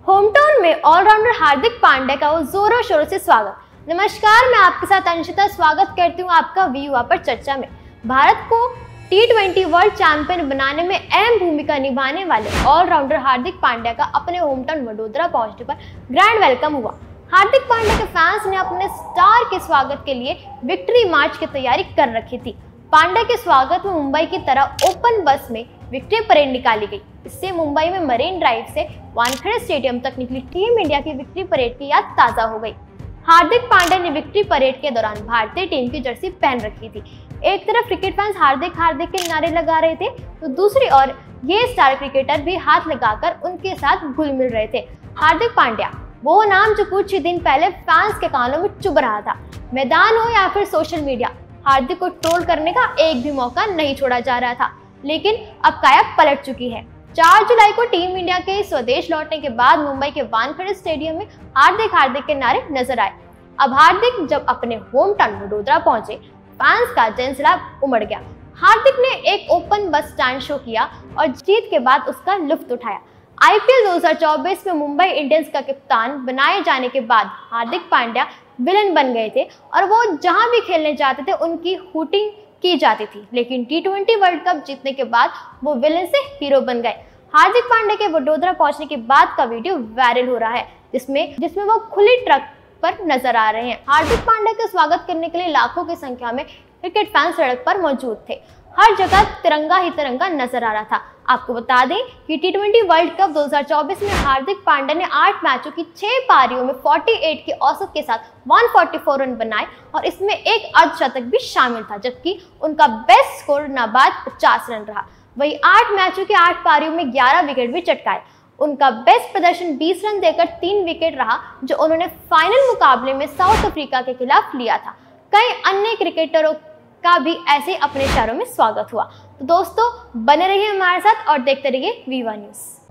Home town में allrounder Hardik Pandya का वो जोरों शोरों से स्वागत। नमस्कार, मैं आपके साथ अंशिता स्वागत करती हूँ आपका वी युवा पर चर्चा में। भारत को T20 वर्ल्ड चैंपियन बनाने में अहम भूमिका निभाने वाले ऑलराउंडर हार्दिक पांड्या का अपने होम टाउन वडोदरा पहुंचने पर ग्रैंड वेलकम हुआ। हार्दिक पांड्या के फैंस ने अपने स्टार के स्वागत के लिए विक्ट्री मार्च की तैयारी कर रखी थी। पांड्या के स्वागत में मुंबई की तरह ओपन बस में विक्ट्री परेड निकाली गई। इससे मुंबई में मरीन ड्राइव से वानखेड़े स्टेडियम तक निकली टीम इंडिया की विक्ट्री परेड की याद ताजा हो गई। हार्दिक पांड्या ने विक्ट्री परेड के दौरान भारतीय टीम की जर्सी पहन रखी थी। एक तरफ क्रिकेट फैंस हार्दिक हार्दिक के नारे लगा रहे थे, तो दूसरी ओर ये स्टार क्रिकेटर भी हाथ लगाकर उनके साथ घुल मिल रहे थे। हार्दिक पांड्या वो नाम जो कुछ ही दिन पहले फैंस के कानों में चुभ रहा था। मैदान हो या फिर सोशल मीडिया, हार्दिक को ट्रोल करने का एक भी मौका नहीं छोड़ा जा रहा था। लेकिन अब काया पलट चुकी है। 4 जुलाई को टीम इंडिया के स्वदेश लौटने के बाद मुंबई के वानखेड़े स्टेडियम में हार्दिक के नारे नजर आए। अब हार्दिक जब अपने होम टाउन वडोदरा पहुंचे, फैंस का जनसैलाब उमड़ गया। हार्दिक ने एक ओपन बस स्टैंड शो किया और जीत के बाद उसका लुत्फ उठाया। IPL 2024 में मुंबई इंडियंस का कप्तान बनाए जाने के बाद हार्दिक पांड्या विलन बन गए थे और वो जहां भी खेलने जाते थे उनकी हूटिंग की जाती थी। लेकिन T20 वर्ल्ड कप जीतने के बाद वो विलन से हीरो बन गए। हार्दिक पांड्या के वडोदरा पहुंचने के बाद का वीडियो वायरल हो रहा है, जिसमें वो खुली ट्रक पर नजर आ रहे हैं। हार्दिक पांड्या का स्वागत करने के लिए लाखों की संख्या में क्रिकेट फैंस सड़क पर मौजूद थे। हर जगह तिरंगा ही तिरंगा नजर आ रहा था। आपको बता दें कि T20 वर्ल्ड कप 2024 में हार्दिक पांड्या ने 8 मैचों की 6 पारियों में 48 की औसत के साथ 144 रन बनाए और इसमें एक अर्धशतक भी शामिल था, जबकि उनका बेस्ट स्कोर नाबाद 50 रन रहा। वही 8 मैचों की 8 पारियों में 11 विकेट भी चटकाए। उनका बेस्ट प्रदर्शन 20 रन देकर 3 विकेट रहा, जो उन्होंने फाइनल मुकाबले में साउथ अफ्रीका के खिलाफ लिया था। कई अन्य क्रिकेटरों का भी ऐसे अपने शहरों में स्वागत हुआ। तो दोस्तों, बने रहिए हमारे साथ और देखते रहिए वी1 न्यूज़।